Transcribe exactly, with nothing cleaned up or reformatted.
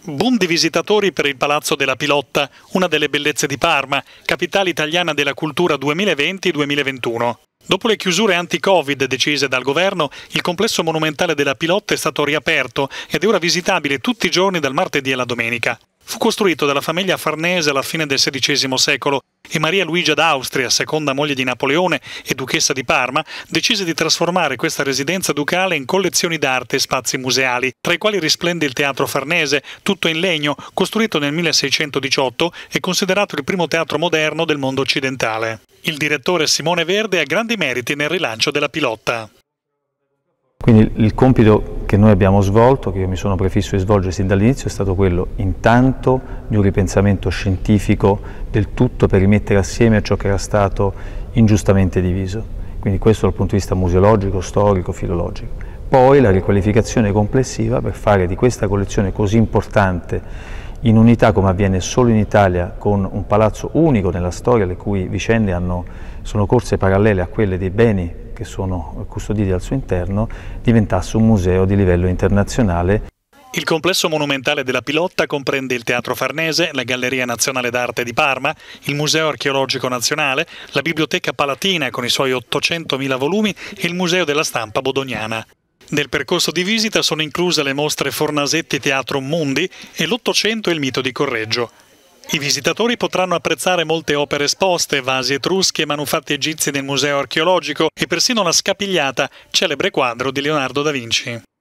Boom di visitatori per il Palazzo della Pilotta, una delle bellezze di Parma, capitale italiana della cultura duemilaventi duemilaventuno. Dopo le chiusure anti-Covid decise dal governo, il complesso monumentale della Pilotta è stato riaperto ed è ora visitabile tutti i giorni dal martedì alla domenica. Fu costruito dalla famiglia Farnese alla fine del sedicesimo secolo e Maria Luigia d'Austria, seconda moglie di Napoleone e duchessa di Parma, decise di trasformare questa residenza ducale in collezioni d'arte e spazi museali, tra i quali risplende il Teatro Farnese, tutto in legno, costruito nel milleseicentodiciotto e considerato il primo teatro moderno del mondo occidentale. Il direttore Simone Verde ha grandi meriti nel rilancio della Pilotta. Quindi il compito che noi abbiamo svolto, che io mi sono prefisso di svolgere sin dall'inizio, è stato quello intanto di un ripensamento scientifico del tutto per rimettere assieme ciò che era stato ingiustamente diviso. Quindi questo dal punto di vista museologico, storico, filologico. Poi la riqualificazione complessiva per fare di questa collezione così importante in unità, come avviene solo in Italia, con un palazzo unico nella storia, le cui vicende hanno, sono corse parallele a quelle dei beni che sono custoditi al suo interno, diventasse un museo di livello internazionale. Il complesso monumentale della Pilotta comprende il Teatro Farnese, la Galleria Nazionale d'Arte di Parma, il Museo Archeologico Nazionale, la Biblioteca Palatina con i suoi ottocentomila volumi e il Museo della Stampa Bodoniana. Nel percorso di visita sono incluse le mostre Fornasetti Teatro Mundi e l'Ottocento e il mito di Correggio. I visitatori potranno apprezzare molte opere esposte, vasi etruschi e manufatti egizi nel Museo Archeologico e persino la Scapigliata, celebre quadro di Leonardo da Vinci.